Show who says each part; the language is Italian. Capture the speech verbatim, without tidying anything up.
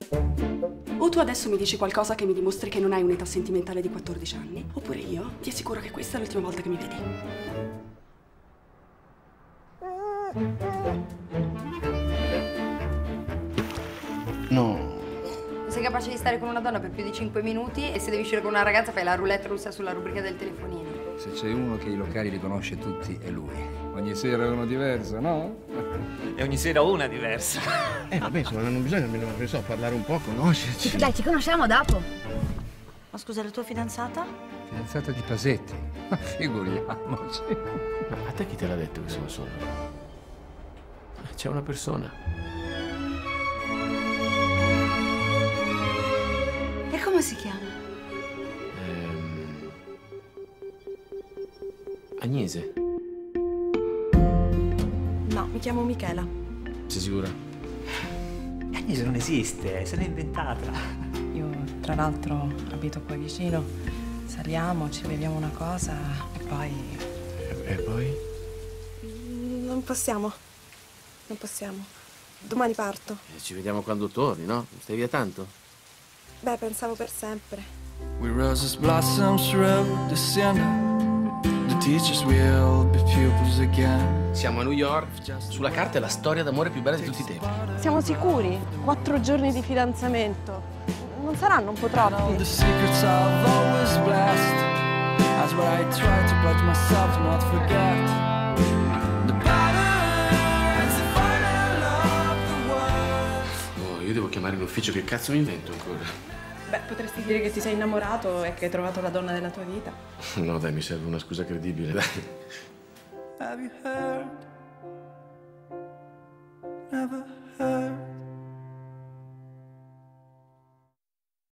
Speaker 1: O tu adesso mi dici qualcosa che mi dimostri che non hai un'età sentimentale di quattordici anni, oppure io ti assicuro che questa è l'ultima volta che mi vedi.
Speaker 2: No.
Speaker 3: Sei capace di stare con una donna per più di cinque minuti e se devi uscire con una ragazza fai la roulette russa sulla rubrica del telefonino.
Speaker 4: Se c'è uno che i locali li conosce tutti è lui. Ogni sera è uno diverso, no?
Speaker 5: E ogni sera una diversa.
Speaker 2: Eh vabbè, insomma, non bisogna almeno, non so, parlare un po', conoscerci.
Speaker 3: Dai, ci conosciamo dopo.
Speaker 6: Ma scusa, la tua fidanzata?
Speaker 4: Fidanzata di Pasetti. Ma figuriamoci.
Speaker 2: Ma a te chi te l'ha detto che sono solo? C'è una persona.
Speaker 6: E come si chiama?
Speaker 2: Ehm... Agnese.
Speaker 7: No, mi chiamo Michela.
Speaker 2: Sei sicura?
Speaker 5: Agnese non esiste, se l'è inventata.
Speaker 7: Io, tra l'altro, abito qua vicino. Saliamo, ci beviamo una cosa e poi...
Speaker 2: E, e poi?
Speaker 7: Non possiamo. Non possiamo. Domani parto.
Speaker 2: Eh, ci vediamo quando torni, no? Stai via tanto?
Speaker 7: Beh, pensavo per sempre.
Speaker 8: We roses blossoms through December. The teachers will be pupils again.
Speaker 2: Siamo a New York. Sulla carta è la storia d'amore più bella di tutti i tempi.
Speaker 7: Siamo sicuri? Quattro giorni di fidanzamento. Non saranno un po' troppi?
Speaker 8: The secrets I've always blessed. That's what I try to pledge myself to not forget. The patterns that find love the world.
Speaker 2: Oh, io devo chiamare in ufficio, che cazzo mi invento ancora?
Speaker 7: Beh, potresti dire che ti sei innamorato e che hai trovato la donna della tua vita.
Speaker 2: No, dai, mi serve una scusa credibile, dai.
Speaker 8: Have you heard? Never